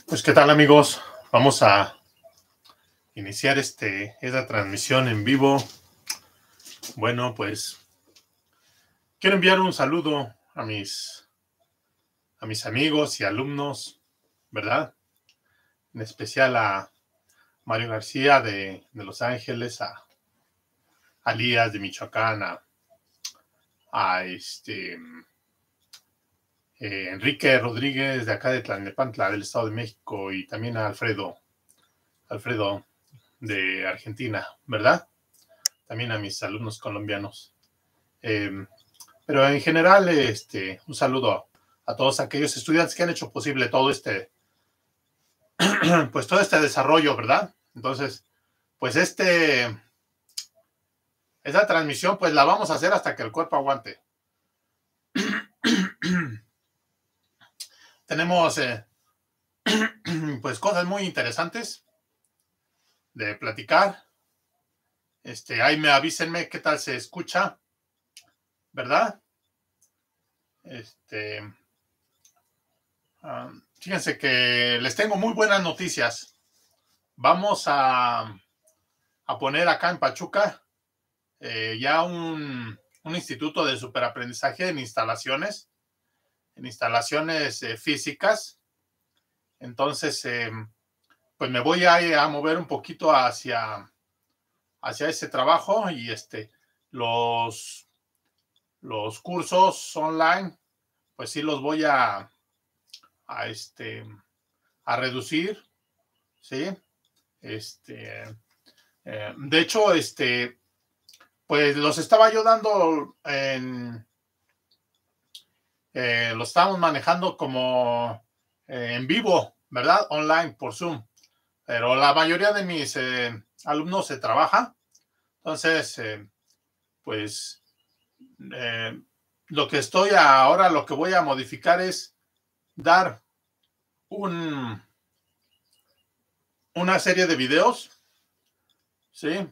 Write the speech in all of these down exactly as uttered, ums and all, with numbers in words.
Pues qué tal, amigos, vamos a iniciar este, esta transmisión en vivo. Bueno, pues quiero enviar un saludo a mis, a mis amigos y alumnos, ¿verdad? En especial a Mario García de, de Los Ángeles, a, a Lías de Michoacán, a, a este, eh, Enrique Rodríguez de acá de Tlalnepantla, del Estado de México, y también a Alfredo, Alfredo de Argentina, ¿verdad? También a mis alumnos colombianos. Eh, pero en general, este, un saludo a, a todos aquellos estudiantes que han hecho posible todo este, pues todo este desarrollo, ¿verdad? Entonces, pues este, esta transmisión, pues la vamos a hacer hasta que el cuerpo aguante. Tenemos, eh, pues cosas muy interesantes de platicar. Este, ahí me avísenme qué tal se escucha, ¿verdad? Este, um, fíjense que les tengo muy buenas noticias. Vamos a, a poner acá en Pachuca eh, ya un, un instituto de superaprendizaje en instalaciones, en instalaciones eh, físicas. Entonces, eh, pues me voy a, a mover un poquito hacia, hacia ese trabajo y este, los, los cursos online, pues sí los voy a, a, este, a reducir, ¿sí? Este, eh, de hecho, este, pues los estaba yo dando en, eh, lo estamos manejando como eh, en vivo, ¿verdad? Online por Zoom. Pero la mayoría de mis eh, alumnos se trabaja. Entonces, eh, pues eh, lo que estoy ahora, lo que voy a modificar es dar un, una serie de videos, ¿sí?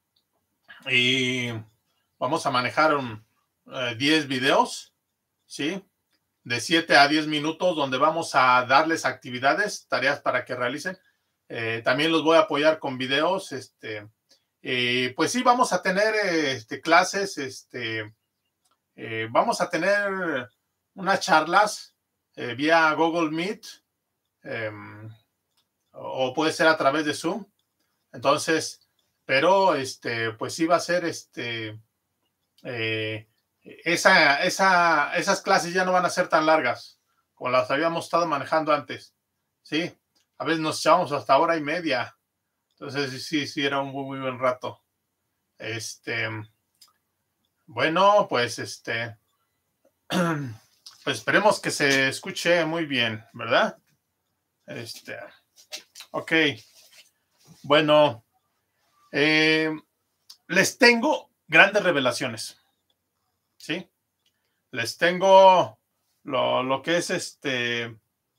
Y vamos a manejar un, eh, diez videos, ¿sí? De siete a diez minutos, donde vamos a darles actividades, tareas para que realicen. Eh, también los voy a apoyar con videos. Este, eh, pues sí, vamos a tener este, clases, este, eh, vamos a tener unas charlas eh, vía Google Meet, eh, o puede ser a través de Zoom. Entonces, pero este, pues sí va a ser este, eh, esa, esa, esas clases ya no van a ser tan largas como las habíamos estado manejando antes, ¿sí? A veces nos echábamos hasta hora y media. Entonces, sí, sí, era un muy, muy buen rato. Este, bueno, pues, este, pues esperemos que se escuche muy bien, ¿verdad? Este, ok. Bueno, eh, les tengo grandes revelaciones, ¿sí? Les tengo lo, lo que es este,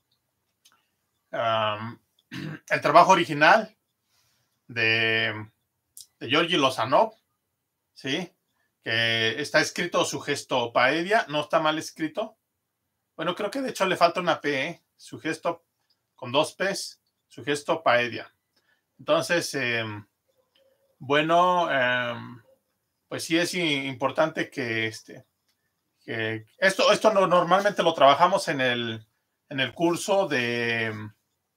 um, el trabajo original de, de Georgi Lozanov, ¿sí? Que está escrito su gesto paedia, no está mal escrito. Bueno, creo que de hecho le falta una P, ¿eh? Su gesto con dos P's, su gesto paedia. Entonces, eh, bueno, eh, pues sí es importante que este, que esto, esto no, normalmente lo trabajamos en el, en el curso de,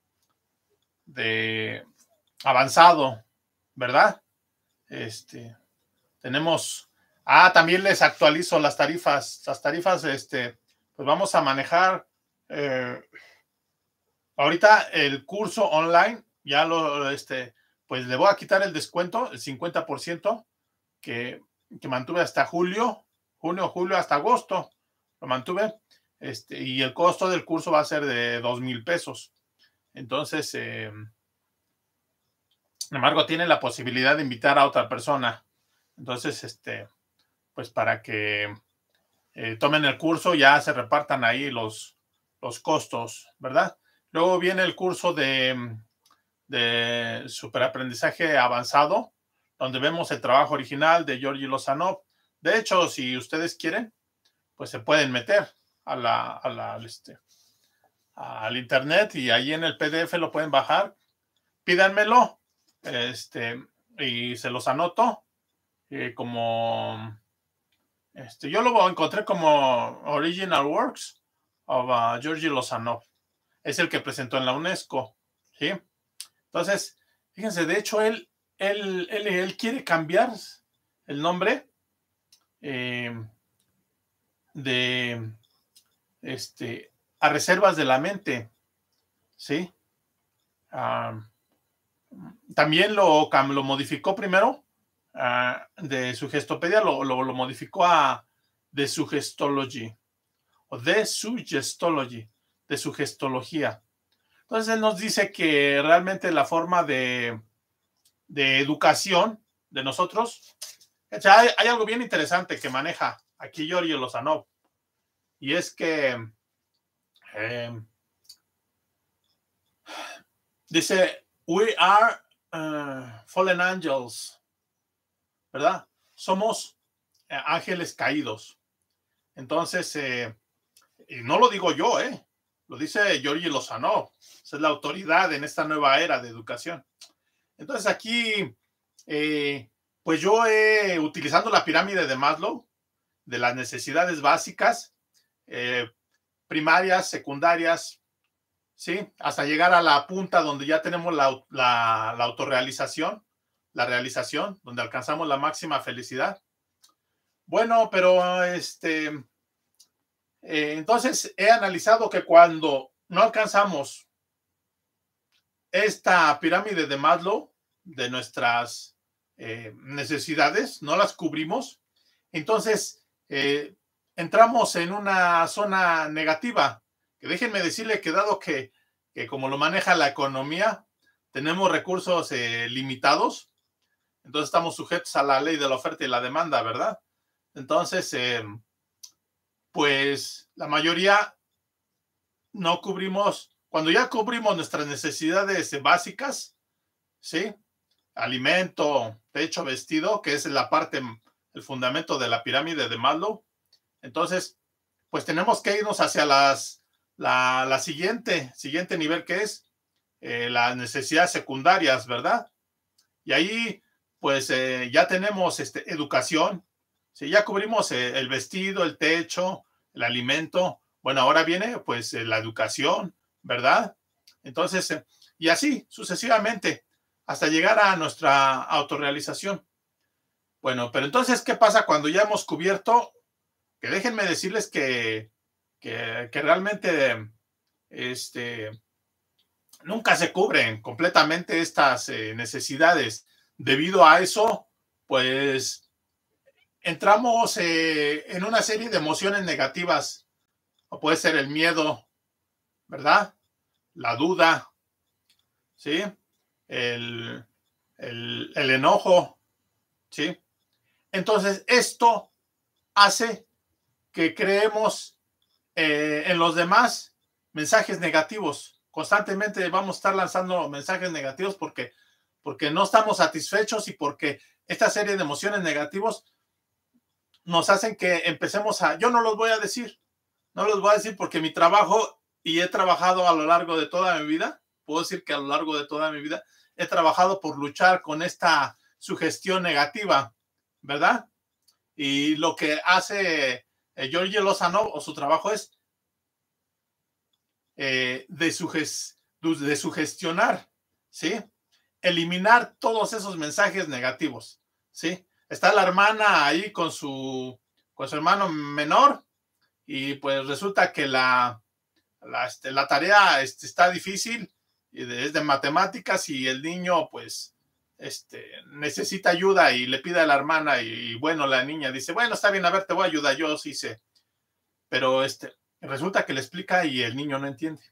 de avanzado, ¿verdad? Este, tenemos, ah, también les actualizo las tarifas, las tarifas, este, pues vamos a manejar, eh, ahorita el curso online, ya lo, este, pues le voy a quitar el descuento, el cincuenta por ciento que, que mantuve hasta julio, junio, julio, hasta agosto, lo mantuve, este, y el costo del curso va a ser de dos mil pesos. Entonces, eh, sin embargo, tienen la posibilidad de invitar a otra persona. Entonces, este, pues para que eh, tomen el curso, ya se repartan ahí los, los costos, ¿verdad? Luego viene el curso de, de superaprendizaje avanzado, donde vemos el trabajo original de Georgi Lozanov. De hecho, si ustedes quieren, pues se pueden meter a la, a la, este, al internet y ahí en el P D F lo pueden bajar. Pídanmelo, este, y se los anoto. Eh, como, este, yo lo encontré como Original Works of uh, Georgi Lozanov. Es el que presentó en la UNESCO, ¿sí? Entonces, fíjense, de hecho, él, él, él, él quiere cambiar el nombre eh, de este, a reservas de la mente, ¿sí? Uh, también lo, lo modificó primero uh, de Suggestopedia, lo, lo, lo modificó a de Suggestology o de Suggestology, de Suggestología. Entonces él nos dice que realmente la forma de, de educación de nosotros, o sea, hay, hay algo bien interesante que maneja aquí Giorgio Lozanov, y es que eh, dice, we are uh, fallen angels, ¿verdad? Somos eh, ángeles caídos. Entonces, eh, y no lo digo yo, ¿eh? Lo dice Giorgio Lozanov. Esa es la autoridad en esta nueva era de educación. Entonces aquí, eh, pues yo he, utilizando la pirámide de Maslow, de las necesidades básicas, eh, primarias, secundarias, ¿sí? Hasta llegar a la punta donde ya tenemos la, la, la autorrealización, la realización, donde alcanzamos la máxima felicidad. Bueno, pero este, eh, entonces he analizado que cuando no alcanzamos esta pirámide de Maslow, de nuestras eh, necesidades, no las cubrimos, entonces eh, entramos en una zona negativa, que déjenme decirle que dado que, que como lo maneja la economía, tenemos recursos eh, limitados, entonces estamos sujetos a la ley de la oferta y la demanda, ¿verdad? Entonces, eh, pues la mayoría no cubrimos, cuando ya cubrimos nuestras necesidades básicas, ¿sí? Alimento, techo, vestido, que es la parte, el fundamento de la pirámide de Maslow. Entonces, pues tenemos que irnos hacia las, la, la siguiente, siguiente nivel, que es eh, las necesidades secundarias, ¿verdad? Y ahí, pues eh, ya tenemos este, educación, ¿sí? Ya cubrimos eh, el vestido, el techo, el alimento. Bueno, ahora viene pues eh, la educación, ¿verdad? Entonces, eh, y así sucesivamente, hasta llegar a nuestra autorrealización. Bueno, pero entonces, ¿qué pasa cuando ya hemos cubierto? Que déjenme decirles que, que, que realmente este, nunca se cubren completamente estas eh, necesidades. Debido a eso, pues entramos eh, en una serie de emociones negativas, o puede ser el miedo, ¿verdad? La duda, ¿sí? El, el, el enojo, ¿sí? Entonces, esto hace que creemos eh, en los demás mensajes negativos. Constantemente vamos a estar lanzando mensajes negativos porque, porque no estamos satisfechos y porque esta serie de emociones negativos nos hacen que empecemos a... Yo no los voy a decir, no los voy a decir porque mi trabajo, y he trabajado a lo largo de toda mi vida, puedo decir que a lo largo de toda mi vida, he trabajado por luchar con esta sugestión negativa, ¿verdad? Y lo que hace eh, Giorgio Lozanov, o su trabajo es eh, de, sugest de sugestionar, ¿sí? Eliminar todos esos mensajes negativos, ¿sí? Está la hermana ahí con su, con su hermano menor y pues resulta que la, la, este, la tarea este, está difícil, es de matemáticas y el niño pues este, necesita ayuda y le pide a la hermana y, y bueno, la niña dice, bueno, está bien, a ver, te voy a ayudar, yo sí sé. Pero este, resulta que le explica y el niño no entiende.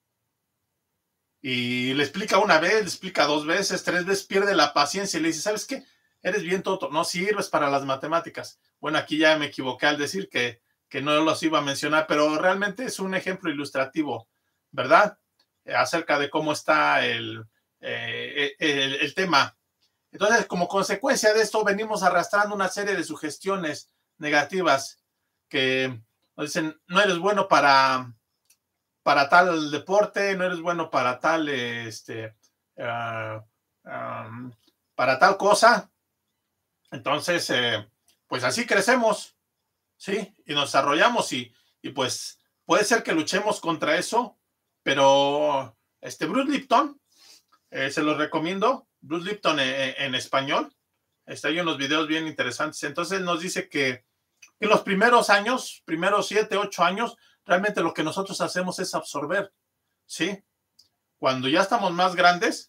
Y le explica una vez, le explica dos veces, tres veces, pierde la paciencia y le dice, ¿sabes qué? Eres bien tonto, no sirves para las matemáticas. Bueno, aquí ya me equivoqué al decir que, que no los iba a mencionar, pero realmente es un ejemplo ilustrativo, ¿verdad? Eh, acerca de cómo está el, eh, el, el tema. Entonces, como consecuencia de esto, venimos arrastrando una serie de sugestiones negativas que nos dicen, no eres bueno para, para tal deporte, no eres bueno para tal, este, uh, um, para tal cosa. Entonces, eh, pues así crecemos, ¿sí? Y nos desarrollamos y, y pues puede ser que luchemos contra eso, pero este Bruce Lipton, eh, se los recomiendo, Bruce Lipton en, en español, está ahí unos videos bien interesantes. Entonces nos dice que en los primeros años, primeros siete, ocho años, realmente lo que nosotros hacemos es absorber, ¿sí? Cuando ya estamos más grandes,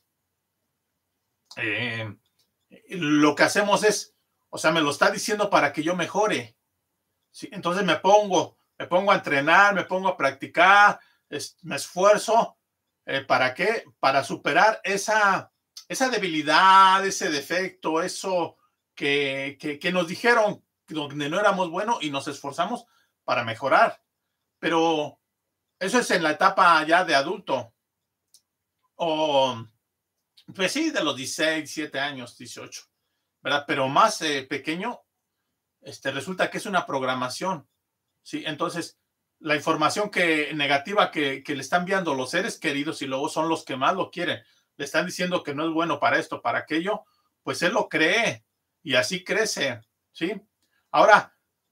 eh, lo que hacemos es, o sea, me lo está diciendo para que yo mejore, ¿sí? Entonces me pongo, me pongo a entrenar, me pongo a practicar, es, me esfuerzo, eh, ¿para qué? Para superar esa, esa debilidad, ese defecto, eso que, que, que nos dijeron donde no éramos buenos y nos esforzamos para mejorar. Pero eso es en la etapa ya de adulto. O, pues sí, de los dieciséis, diecisiete años, dieciocho, ¿verdad? Pero más eh, pequeño, este, resulta que es una programación, ¿sí? Entonces, la información que, negativa que, que le están enviando los seres queridos y luego son los que más lo quieren, le están diciendo que no es bueno para esto, para aquello, pues él lo cree y así crece, ¿sí? Ahora,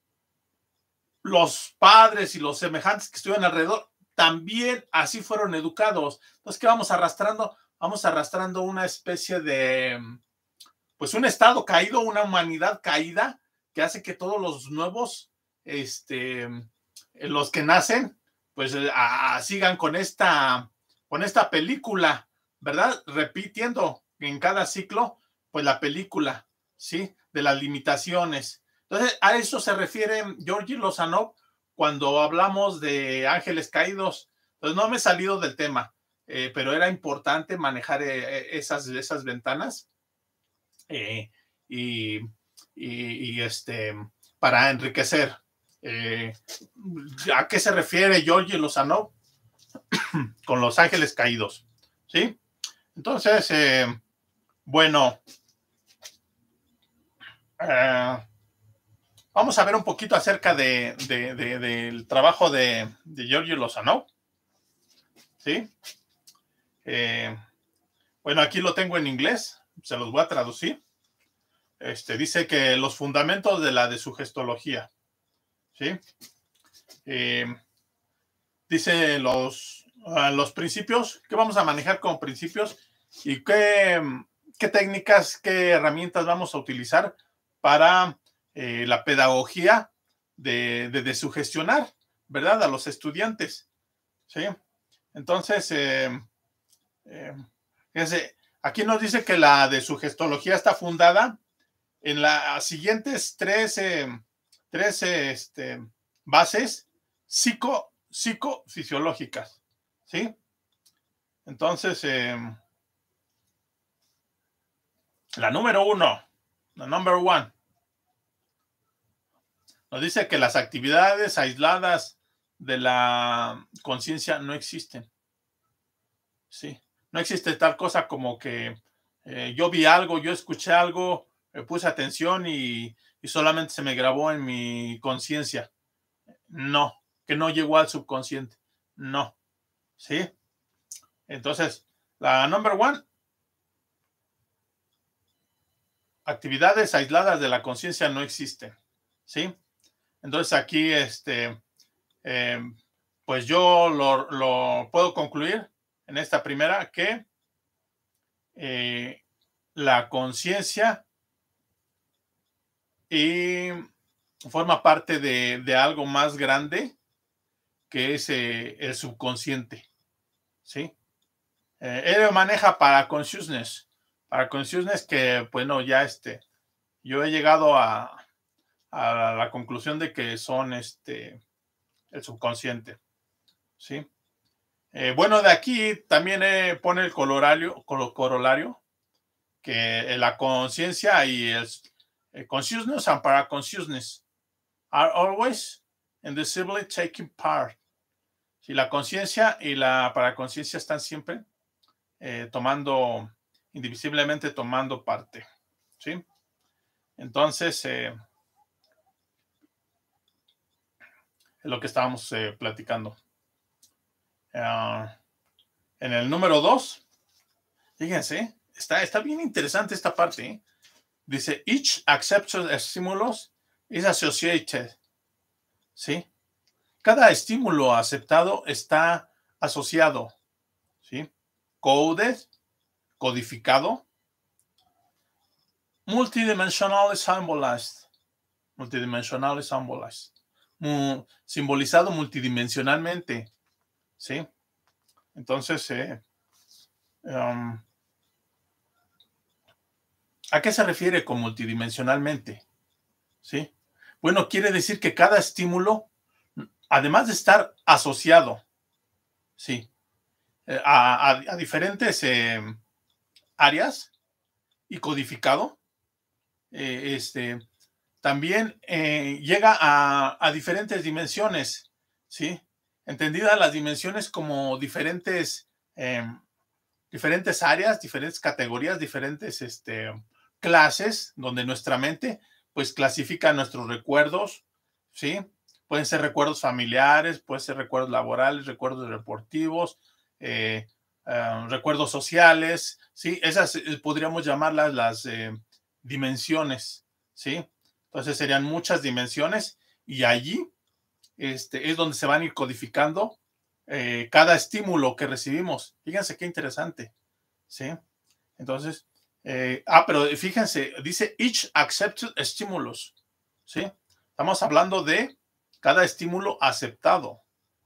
los padres y los semejantes que estuvieron alrededor también así fueron educados. Entonces, ¿qué vamos arrastrando? Vamos arrastrando una especie de, pues un estado caído, una humanidad caída, que hace que todos los nuevos, este, los que nacen, pues a, a, sigan con esta, con esta película, ¿verdad? Repitiendo en cada ciclo, pues la película, ¿sí? De las limitaciones. Entonces, a eso se refiere Georgi Lozanov cuando hablamos de ángeles caídos. Entonces, no me he salido del tema, eh, pero era importante manejar eh, esas, esas ventanas eh, y, y, y, este, para enriquecer. Eh, ¿A qué se refiere Georgi Lozanov con los ángeles caídos? ¿Sí? Entonces, eh, bueno, eh, vamos a ver un poquito acerca de, de, de, del trabajo de, de Georgi Lozanov. ¿Sí? Eh, bueno, aquí lo tengo en inglés, se los voy a traducir. Este, dice que los fundamentos de la desugestología, ¿sí? Eh, dice los, uh, los principios, ¿qué vamos a manejar como principios? Y qué, qué técnicas, qué herramientas vamos a utilizar para eh, la pedagogía de, de, de sugestionar, ¿verdad? A los estudiantes, ¿sí? Entonces, eh, eh, fíjense, aquí nos dice que la desugestología está fundada en las siguientes tres, eh, tres este, bases psico, psicofisiológicas, ¿sí? Entonces, eh, la número uno, la number one, nos dice que las actividades aisladas de la conciencia no existen, ¿sí? No existe tal cosa como que eh, yo vi algo, yo escuché algo, me puse atención y, y solamente se me grabó en mi conciencia. No, que no llegó al subconsciente. No, ¿sí? Entonces, la number one, actividades aisladas de la conciencia no existen, ¿sí? Entonces aquí, este, eh, pues yo lo, lo, puedo concluir en esta primera que eh, la conciencia y forma parte de, de algo más grande que es eh, el subconsciente, ¿sí? Eh, él maneja para consciousness, para consciousness que, bueno, ya este, yo he llegado a, a la conclusión de que son este, el subconsciente, ¿sí? Eh, bueno, de aquí también eh, pone el corolario, corolario que la conciencia y el, el consciousness and paraconsciousness are always indivisibly taking part. Si la conciencia y la paraconsciencia están siempre eh, tomando, indivisiblemente tomando parte, ¿sí? Entonces, eh, es lo que estábamos eh, platicando. Uh, en el número dos, fíjense, está, está bien interesante esta parte, ¿eh? Dice, each accepted stimulus is associated, ¿sí? Cada estímulo aceptado está asociado, ¿sí? Coded, codificado. Multidimensional symbolized. Multidimensional symbolized. Mu- simbolizado multidimensionalmente, ¿sí? Entonces, eh, um, ¿a qué se refiere con multidimensionalmente? ¿Sí? Bueno, quiere decir que cada estímulo, además de estar asociado, ¿sí? Eh, a, a, a, diferentes eh, áreas y codificado, eh, este, también eh, llega a, a diferentes dimensiones, ¿sí? Entendidas las dimensiones como diferentes, eh, diferentes áreas, diferentes categorías, diferentes este, clases, donde nuestra mente pues clasifica nuestros recuerdos, ¿sí? Pueden ser recuerdos familiares, pueden ser recuerdos laborales, recuerdos deportivos, eh, uh, recuerdos sociales, ¿sí? Esas eh, podríamos llamarlas las eh, dimensiones, ¿sí? Entonces serían muchas dimensiones y allí este, es donde se van a ir codificando eh, cada estímulo que recibimos. Fíjense qué interesante, ¿sí? Entonces, eh, ah, pero fíjense, dice each accepted stimulus, ¿sí? Estamos hablando de cada estímulo aceptado,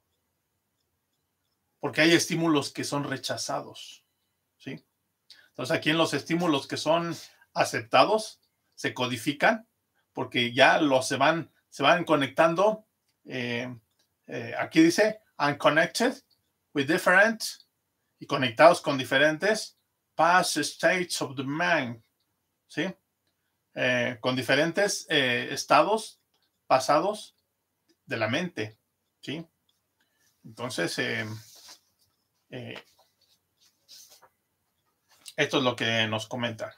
porque hay estímulos que son rechazados, ¿sí? Entonces, aquí en los estímulos que son aceptados, se codifican, porque ya los se van, se van conectando. Eh, eh, aquí dice, unconnected with different, y conectados con diferentes past states of the mind, ¿sí? Eh, con diferentes eh, estados pasados de la mente, ¿sí? Entonces, eh, eh, esto es lo que nos comenta.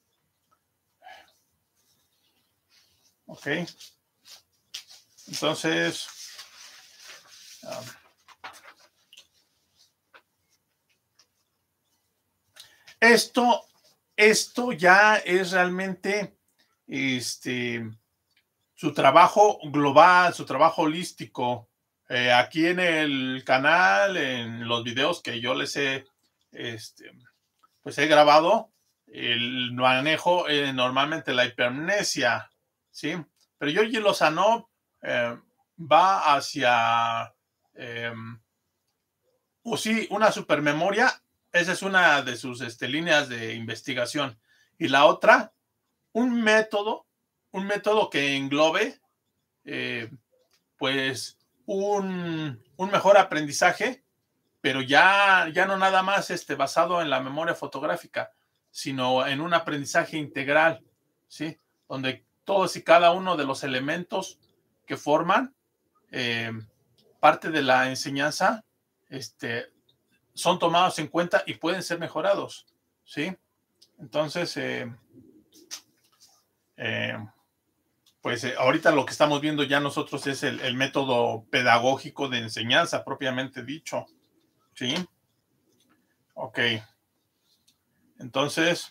Ok. Entonces, um, esto, esto ya es realmente este, su trabajo global, su trabajo holístico. Eh, aquí en el canal, en los videos que yo les he, este, pues he grabado, el manejo eh, normalmente la hipermnesia, ¿sí? Pero Giorgi Lozano eh, va hacia, eh, o sí, una supermemoria. Esa es una de sus este, líneas de investigación. Y la otra, un método, un método que englobe, eh, pues, un, un, mejor aprendizaje, pero ya, ya no nada más este, basado en la memoria fotográfica, sino en un aprendizaje integral, ¿sí? Donde todos y cada uno de los elementos que forman eh, parte de la enseñanza este, son tomados en cuenta y pueden ser mejorados, ¿sí? Entonces, eh, eh, pues eh, ahorita lo que estamos viendo ya nosotros es el, el método pedagógico de enseñanza propiamente dicho, ¿sí? Ok. Entonces,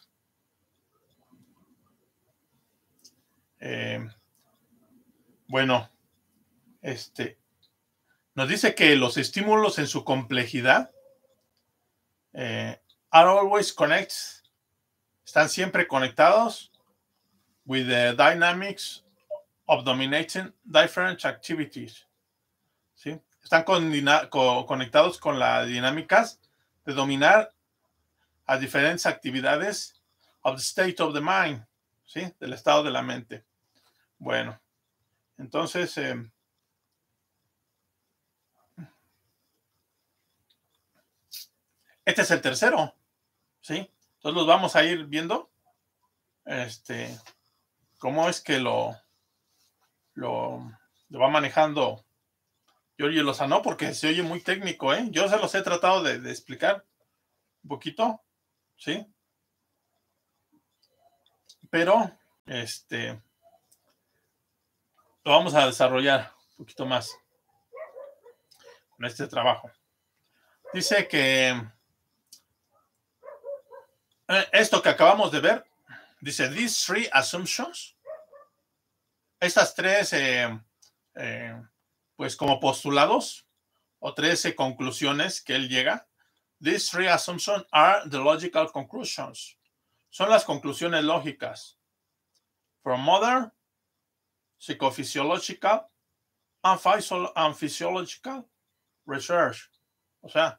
eh, bueno, este, nos dice que los estímulos en su complejidad eh, are always connected, están siempre conectados with the dynamics of dominating different activities, ¿sí? Están con, co conectados con las dinámicas de dominar a diferentes actividades of the state of the mind, ¿sí? Del estado de la mente. Bueno, entonces, eh, este es el tercero, ¿sí? Entonces los vamos a ir viendo, este, cómo es que lo, lo, lo va manejando Giorgi Lozano, porque se oye muy técnico, ¿eh? Yo se los he tratado de, de explicar un poquito, ¿sí? Pero, este, lo vamos a desarrollar un poquito más con este trabajo. Dice que eh, esto que acabamos de ver, dice, these three assumptions, estas tres, eh, eh, pues como postulados, o tres conclusiones que él llega, these three assumptions are the logical conclusions. Son las conclusiones lógicas. From modern, psychophysiological, and, physio and physiological research. O sea,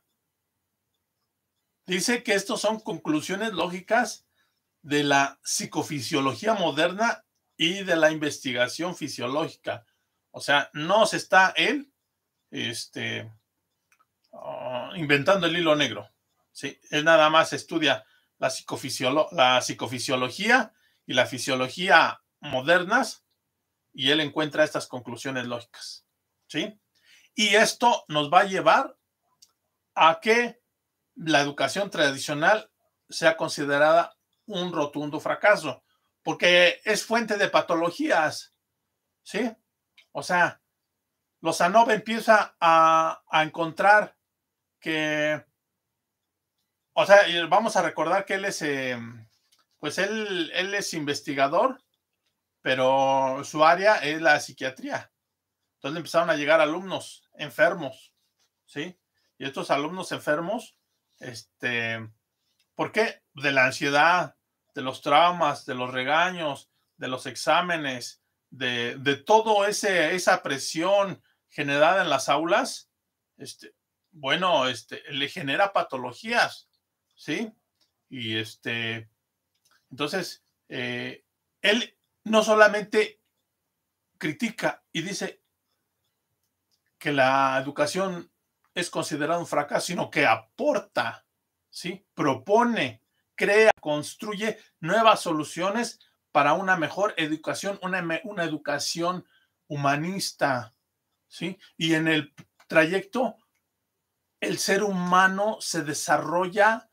dice que estos son conclusiones lógicas de la psicofisiología moderna y de la investigación fisiológica. O sea, no se está él este, uh, inventando el hilo negro. ¿Sí? Él nada más estudia la, psicofisiolo la psicofisiología y la fisiología modernas y él encuentra estas conclusiones lógicas. ¿Sí? Y esto nos va a llevar a que la educación tradicional sea considerada un rotundo fracaso, porque es fuente de patologías, ¿sí? O sea, Lozanov empieza a, a encontrar que, o sea, vamos a recordar que él es, eh, pues él, él es investigador, pero su área es la psiquiatría. Entonces le empezaron a llegar alumnos enfermos, ¿sí? Y estos alumnos enfermos, este, ¿por qué? De la ansiedad, de los traumas, de los regaños, de los exámenes, de, de todo ese, esa presión generada en las aulas, este, bueno, este, le genera patologías, ¿sí? Y este, entonces, eh, él no solamente critica y dice que la educación es considerada un fracaso, sino que aporta, ¿sí? Propone, crea, construye nuevas soluciones para una mejor educación, una, una educación humanista, ¿sí? Y en el trayecto, el ser humano se desarrolla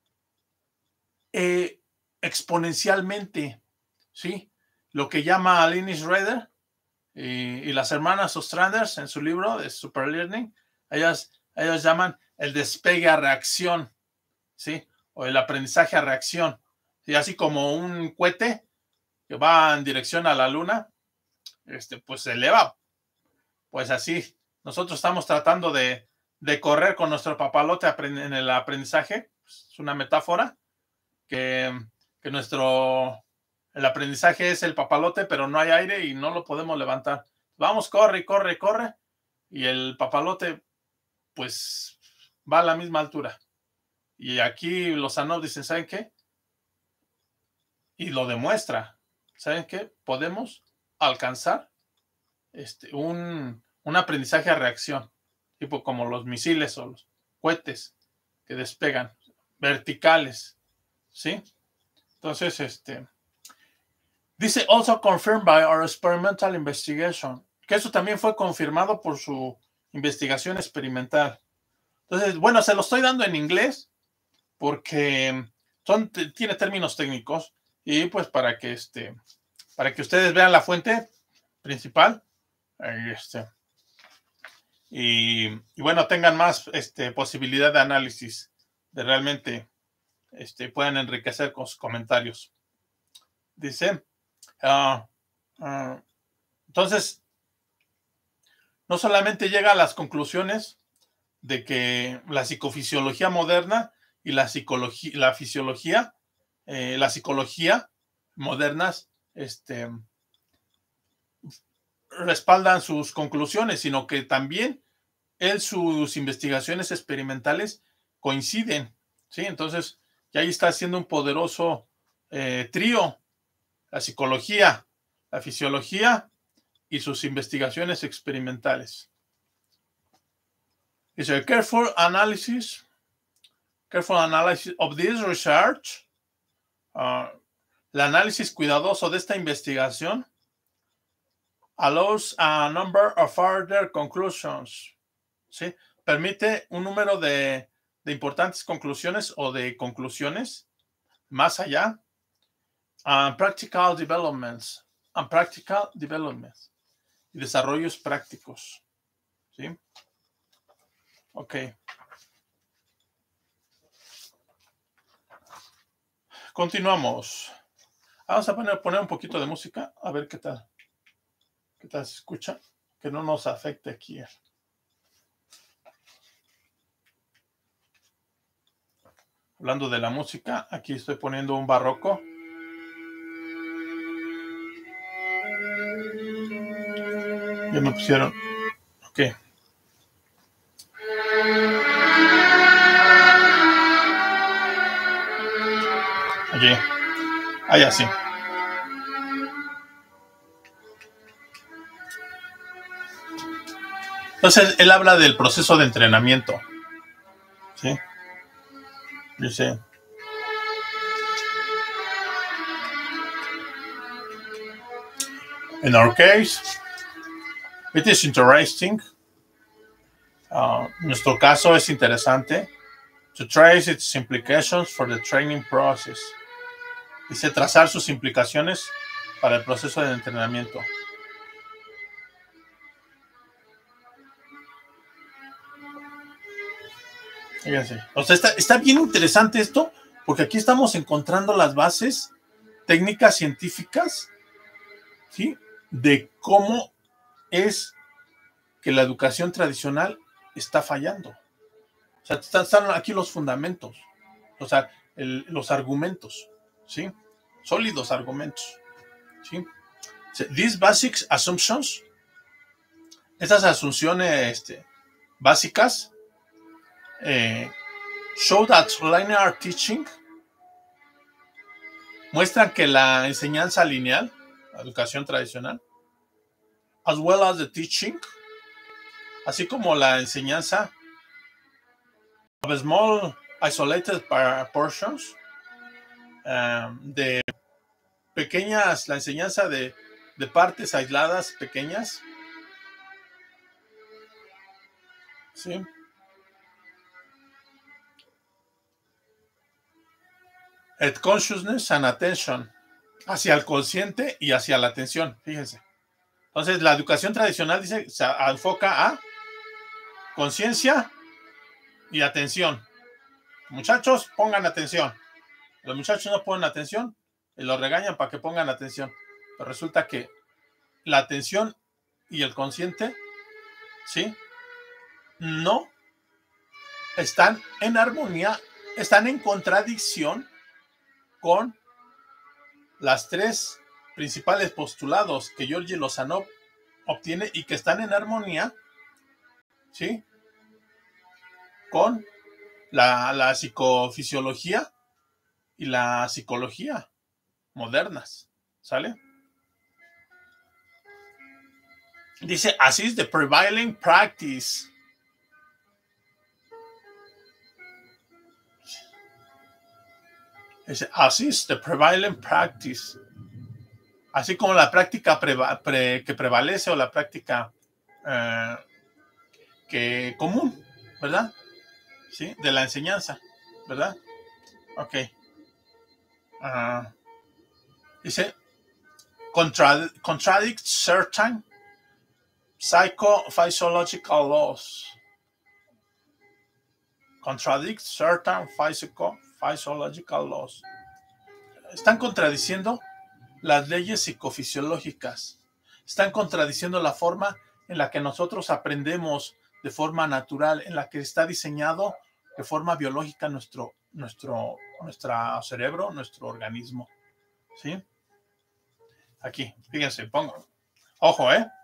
eh, exponencialmente, ¿sí? Lo que llama Aline Schroeder y, y las hermanas Ostranders en su libro de Super Learning, ellas, ellas llaman el despegue a reacción, ¿sí? O el aprendizaje a reacción. ¿Sí? Así como un cohete que va en dirección a la luna, este, pues se eleva. Pues así, nosotros estamos tratando de, de correr con nuestro papalote en el aprendizaje. Es una metáfora que, que nuestro el aprendizaje es el papalote, pero no hay aire y no lo podemos levantar. Vamos, corre, corre, corre. Y el papalote, pues, va a la misma altura. Y aquí los Lozanov dicen, ¿saben qué? Y lo demuestra. ¿Saben qué? Podemos alcanzar este, un, un aprendizaje a reacción, tipo como los misiles o los cohetes que despegan, verticales, ¿sí? Entonces, este, dice, also confirmed by our experimental investigation, que eso también fue confirmado por su investigación experimental. Entonces, bueno, se lo estoy dando en inglés porque son, tiene términos técnicos y pues para que, este, para que ustedes vean la fuente principal este, y, y bueno, tengan más este, posibilidad de análisis, de realmente este, puedan enriquecer con sus comentarios. Dice, uh, uh, entonces, no solamente llega a las conclusiones de que la psicofisiología moderna y la psicología, la fisiología, eh, la psicología modernas, este, respaldan sus conclusiones, sino que también él, sus investigaciones experimentales coinciden, ¿sí? Entonces, ya ahí está haciendo un poderoso eh, trío, la psicología, la fisiología y sus investigaciones experimentales. Dice, careful analysis, careful analysis of this research, uh, el análisis cuidadoso de esta investigación allows a number of further conclusions, ¿sí? Permite un número de, de importantes conclusiones o de conclusiones más allá. Uh, practical developments, and practical developments, y desarrollos prácticos, ¿sí? Ok. Continuamos. Vamos a poner, poner un poquito de música, a ver qué tal. ¿Qué tal se escucha? Que no nos afecte aquí. Hablando de la música, aquí estoy poniendo un barroco. Ya me pusieron. Ok. Allí. Allá sí. Entonces, él habla del proceso de entrenamiento. ¿Sí? Dice. In our case, it is interesting. Uh, nuestro caso es interesante. To trace its implications for the training process. Dice trazar sus implicaciones para el proceso de entrenamiento. Fíjense. O sea, está, está bien interesante esto, porque aquí estamos encontrando las bases técnicas científicas, ¿sí? De cómo es que la educación tradicional está fallando. O sea, están, están aquí los fundamentos, o sea, el, los argumentos, ¿sí? Sólidos argumentos, ¿sí? These basic assumptions, estas asunciones este, básicas, eh, show that linear teaching, muestran que la enseñanza lineal, la educación tradicional, as well as the teaching, así como la enseñanza of small isolated portions, um, de pequeñas, la enseñanza de, de partes aisladas pequeñas, ¿sí? At consciousness and attention, hacia el consciente y hacia la atención, fíjense. Entonces, la educación tradicional dice, se enfoca a conciencia y atención. Muchachos, pongan atención. Los muchachos no ponen atención y los regañan para que pongan atención. Pero resulta que la atención y el consciente, ¿sí? No están en armonía, están en contradicción con las tres principales postulados que Georgi Lozanov obtiene y que están en armonía, ¿sí? Con la, la psicofisiología y la psicología modernas, ¿sale? Dice, así es the prevailing practice. Dice, así es the prevailing practice. Así como la práctica preva pre que prevalece o la práctica eh, que común, ¿verdad? Sí, de la enseñanza, ¿verdad? Ok. Uh, dice, contra contradict certain psychophysiological laws. Contradict certain psychophysiological laws. Están contradiciendo las leyes psicofisiológicas. Están contradiciendo la forma en la que nosotros aprendemos de forma natural, en la que está diseñado de forma biológica nuestro, nuestro, nuestro cerebro, nuestro organismo. ¿Sí? Aquí, fíjense, pongo. Ojo, ¿eh?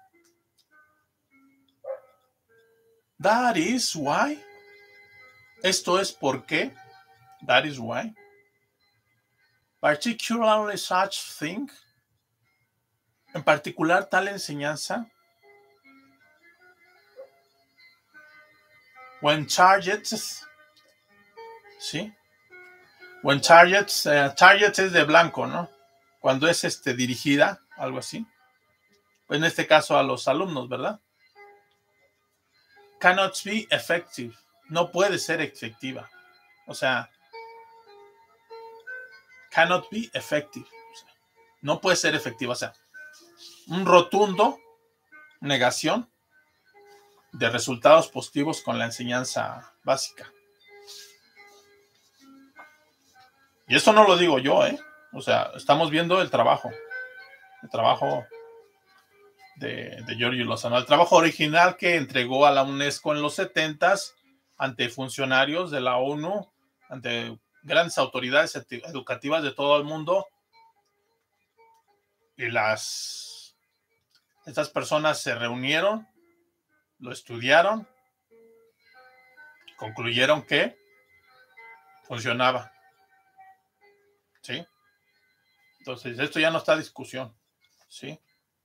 That is why. Esto es porque. That is why. Particularly such thing. En particular, tal enseñanza. When targets. ¿Sí? When targets. Uh, target es de blanco, ¿no? Cuando es este, dirigida, algo así. En este caso a los alumnos, ¿verdad? Cannot be effective. No puede ser efectiva. O sea, cannot be effective. O sea, no puede ser efectiva. O sea, un rotundo negación de resultados positivos con la enseñanza básica. Y esto no lo digo yo, ¿eh? O sea, estamos viendo el trabajo. El trabajo de, de Giorgio Lozano. El trabajo original que entregó a la UNESCO en los setentas ante funcionarios de la ONU, ante grandes autoridades educativas de todo el mundo. Y las estas personas se reunieron, lo estudiaron, concluyeron que funcionaba. ¿Sí? Entonces, esto ya no está a discusión. ¿Sí?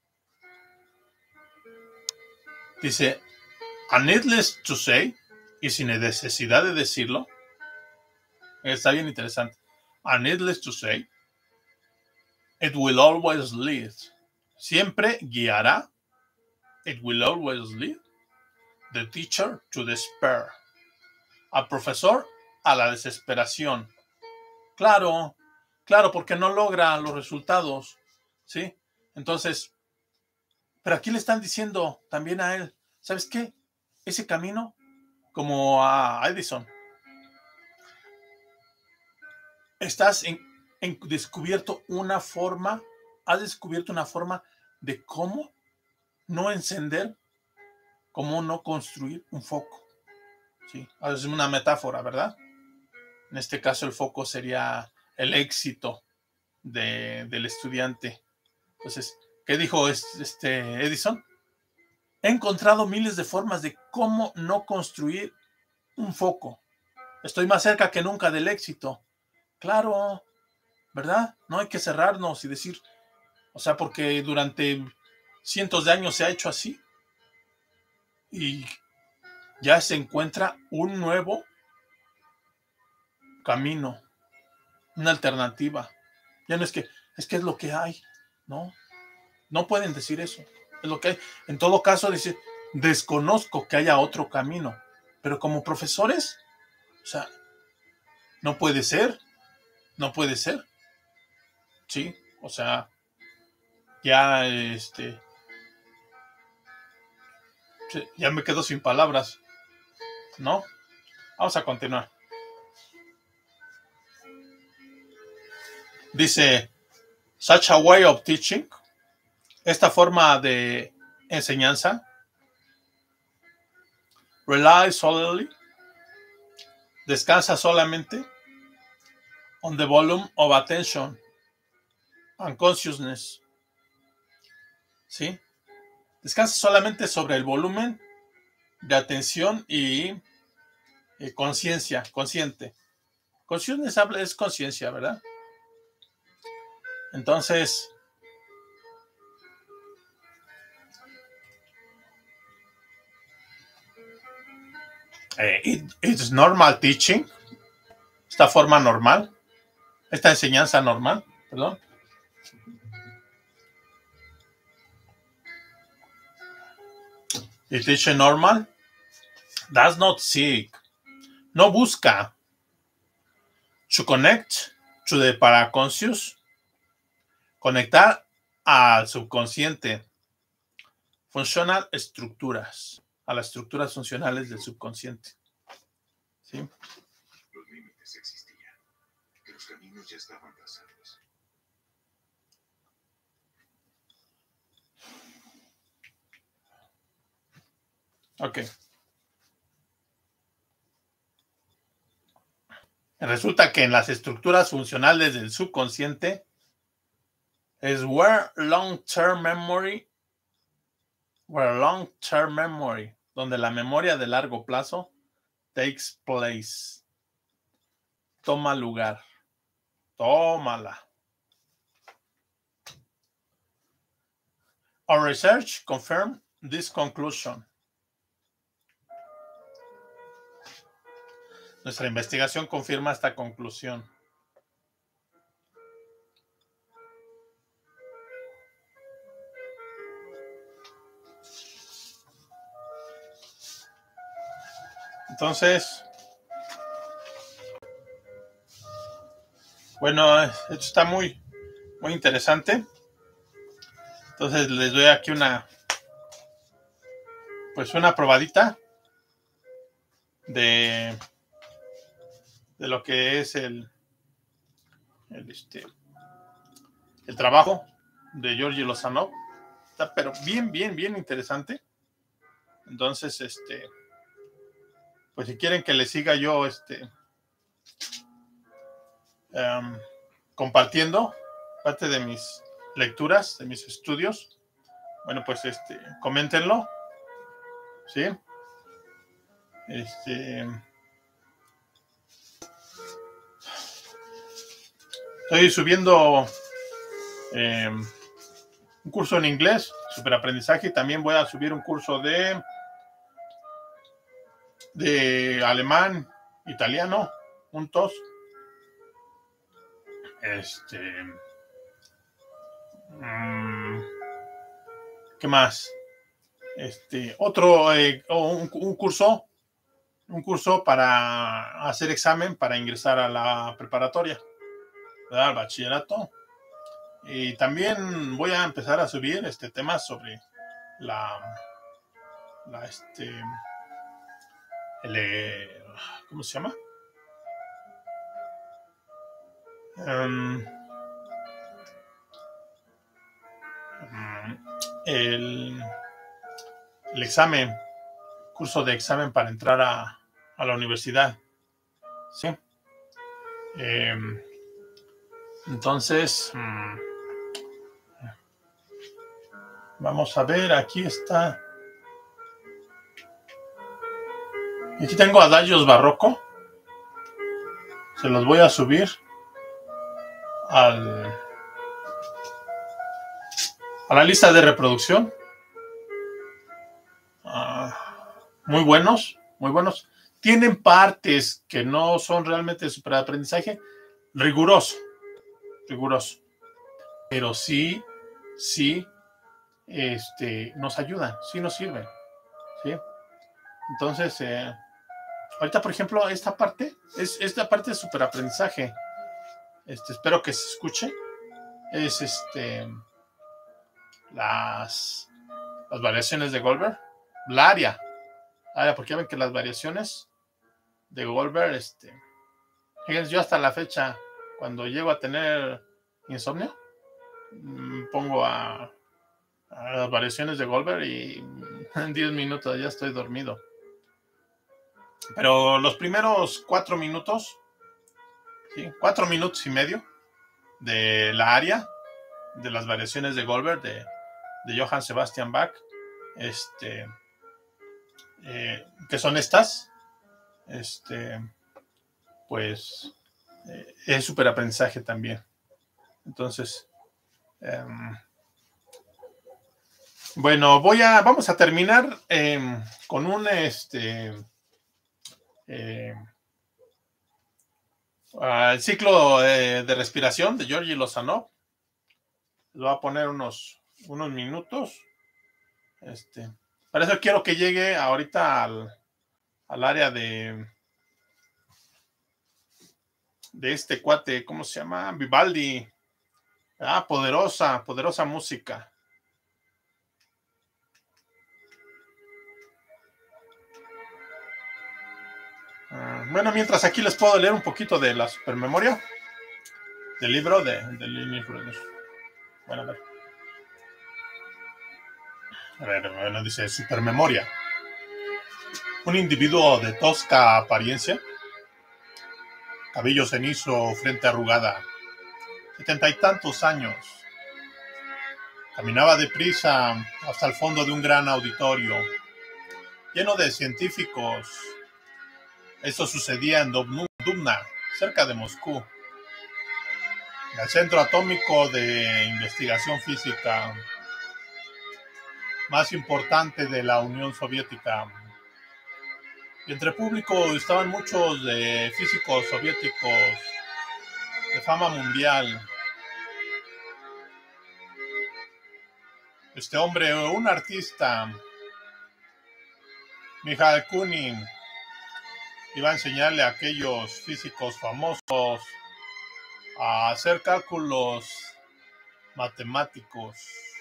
Dice, and needless to say, y sin necesidad de decirlo, está bien interesante. And needless to say, it will always lead. Siempre guiará. It will always lead the teacher to despair. Al profesor a la desesperación. Claro, claro, porque no logra los resultados. ¿Sí? Entonces, pero aquí le están diciendo también a él, ¿sabes qué? Ese camino, como a Edison, estás en, en descubierto una forma, has descubierto una forma de cómo no encender, cómo no construir un foco. ¿Sí? Es una metáfora, ¿verdad? En este caso el foco sería el éxito de, del estudiante. Entonces, ¿qué dijo este Edison? He encontrado miles de formas de cómo no construir un foco. Estoy más cerca que nunca del éxito. Claro, ¿verdad? No hay que cerrarnos y decir, o sea, porque durante cientos de años se ha hecho así y ya se encuentra un nuevo camino, una alternativa. Ya no es que, es que es lo que hay, ¿no? No pueden decir eso, es lo que hay. En todo caso, dice, desconozco que haya otro camino, pero como profesores, o sea, no puede ser, no puede ser, ¿sí? O sea, ya, este, ya me quedo sin palabras, ¿no? Vamos a continuar. Dice, such a way of teaching, esta forma de enseñanza, rely solely, descansa solamente on the volume of attention and consciousness. ¿Sí? Descansa solamente sobre el volumen de atención y, y conciencia, consciente. Consciousness es conciencia, ¿verdad? Entonces, eh, it, it's normal teaching, esta forma normal, esta enseñanza normal, perdón. It teaching normal does not seek, no busca to connect to the paraconscious, conectar al subconsciente, funcional estructuras, a las estructuras funcionales del subconsciente. ¿Sí? Los límites existían, que los caminos ya estaban trazados. Ok. Resulta que en las estructuras funcionales del subconsciente es where long-term memory, where long-term memory, donde la memoria de largo plazo takes place, toma lugar, tómala. Our research confirmed this conclusion. Nuestra investigación confirma esta conclusión. Entonces, bueno, esto está muy, muy interesante. Entonces les doy aquí una, pues una probadita de, de lo que es el, el, este, el trabajo de Georgi Lozanov. Está pero bien, bien, bien interesante. Entonces, este, pues si quieren que les siga yo, este, um, compartiendo parte de mis lecturas, de mis estudios, bueno, pues este, coméntenlo, ¿sí? Este, estoy subiendo eh, un curso en inglés, superaprendizaje, y también voy a subir un curso de de alemán, italiano, juntos. Este, mmm, ¿qué más? Este, otro, eh, un, un curso, un curso para hacer examen para ingresar a la preparatoria, ¿verdad? Al bachillerato. Y también voy a empezar a subir este temas sobre la, la este, el, ¿cómo se llama? Um, el, el examen, curso de examen para entrar a, a la universidad, ¿sí? Eh, entonces, mmm, vamos a ver, aquí está. Aquí tengo adagios barroco. Se los voy a subir al, a la lista de reproducción. Uh, muy buenos, muy buenos. Tienen partes que no son realmente de superaprendizaje. Riguroso, riguroso. Pero sí, sí, este, nos ayudan, sí nos sirven, ¿sí? Entonces, eh, ahorita, por ejemplo, esta parte, es, esta parte de superaprendizaje, este, espero que se escuche, es este, las, las variaciones de Goldberg, la área, área, porque ya ven que las variaciones de Goldberg, este, fíjense, yo hasta la fecha, cuando llego a tener insomnio, pongo a, a las variaciones de Goldberg y en diez minutos ya estoy dormido. Pero los primeros cuatro minutos, ¿sí? Cuatro minutos y medio de la área de las variaciones de Goldberg de, de Johann Sebastian Bach, este, eh, que son estas, este, pues eh, es superaprendizaje también. Entonces, eh, bueno, voy a, vamos a terminar eh, con un este. Eh, el ciclo de, de respiración de Georgi Lozanov. Les voy a poner unos, unos minutos. Este, para eso quiero que llegue ahorita al, al área de de este cuate, ¿cómo se llama? Vivaldi. Ah, poderosa, poderosa música. Bueno, mientras aquí les puedo leer un poquito de la supermemoria del libro de, de Linus Brothers. Bueno, a ver. A ver, bueno, dice supermemoria. Un individuo de tosca apariencia, cabello cenizo, frente arrugada, setenta y tantos años. Caminaba deprisa hasta el fondo de un gran auditorio, lleno de científicos. Esto sucedía en Dubna, cerca de Moscú, el centro atómico de investigación física más importante de la Unión Soviética. Y entre público estaban muchos de físicos soviéticos de fama mundial. Este hombre, un artista, Mikhail Kunin, iba a enseñarle a aquellos físicos famosos a hacer cálculos matemáticos,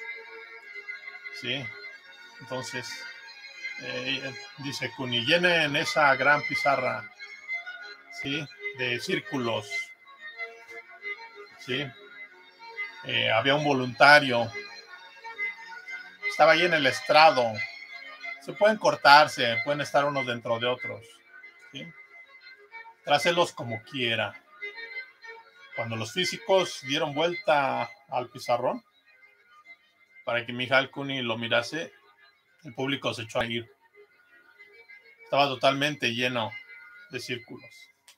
¿sí? Entonces, eh, dice Kunin, llenen esa gran pizarra, ¿sí?, de círculos. ¿sí? Eh, había un voluntario, estaba ahí en el estrado. Se pueden cortarse, pueden estar unos dentro de otros, ¿sí? Trácelos como quiera. Cuando los físicos dieron vuelta al pizarrón para que Michael Cooney lo mirase, el público se echó a ir. Estaba totalmente lleno de círculos.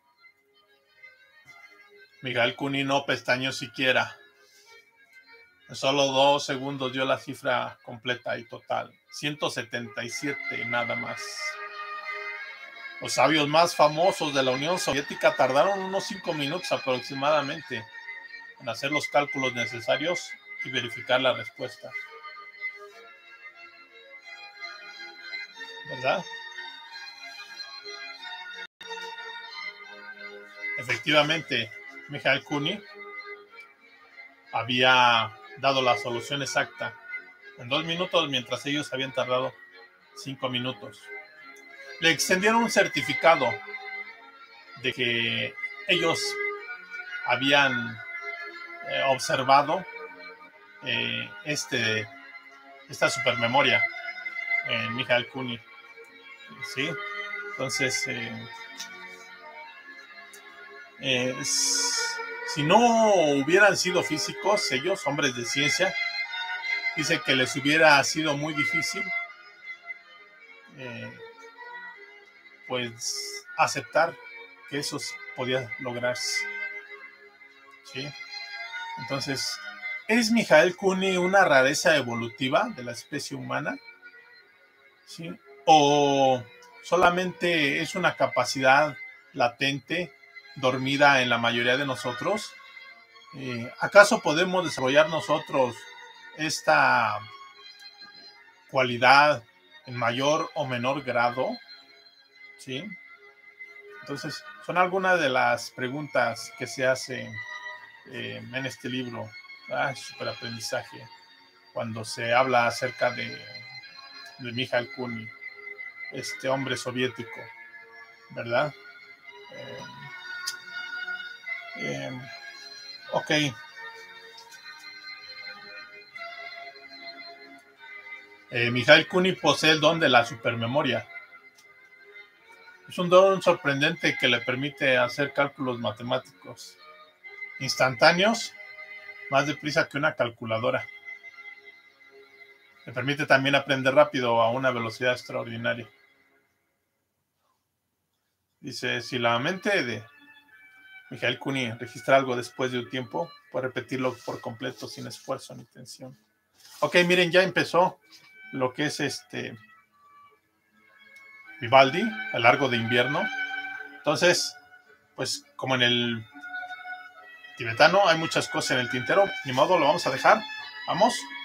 Michael Cooney no pestañeó siquiera. En solo dos segundos dio la cifra completa y total. ciento setenta y siete nada más. Los sabios más famosos de la Unión Soviética tardaron unos cinco minutos aproximadamente en hacer los cálculos necesarios y verificar la respuesta. ¿Verdad? Efectivamente, Michael Cooney había dado la solución exacta en dos minutos, mientras ellos habían tardado cinco minutos. Le extendieron un certificado de que ellos habían eh, observado eh, este, esta supermemoria en Michael Cooney, ¿sí? Entonces, eh, eh, si no hubieran sido físicos, ellos, hombres de ciencia, dice que les hubiera sido muy difícil eh, pues aceptar que eso podía lograrse, ¿sí? Entonces, ¿es Michael Cooney una rareza evolutiva de la especie humana? ¿Sí? ¿O solamente es una capacidad latente, dormida en la mayoría de nosotros? Eh, ¿Acaso podemos desarrollar nosotros esta cualidad en mayor o menor grado? ¿Sí? Entonces, son algunas de las preguntas que se hacen eh, en este libro. Ah, superaprendizaje. Cuando se habla acerca de, de Michael Cooney, este hombre soviético, ¿verdad? Eh, eh, ok. Eh, Michael Cooney posee el don de la supermemoria. Es un don sorprendente que le permite hacer cálculos matemáticos instantáneos más deprisa que una calculadora. Le permite también aprender rápido a una velocidad extraordinaria. Dice, si la mente de Michael Cooney registra algo después de un tiempo, puede repetirlo por completo sin esfuerzo ni tensión. Ok, miren, ya empezó lo que es este Vivaldi, el largo de invierno. Entonces, pues como en el tibetano hay muchas cosas en el tintero, ni modo, lo vamos a dejar. Vamos.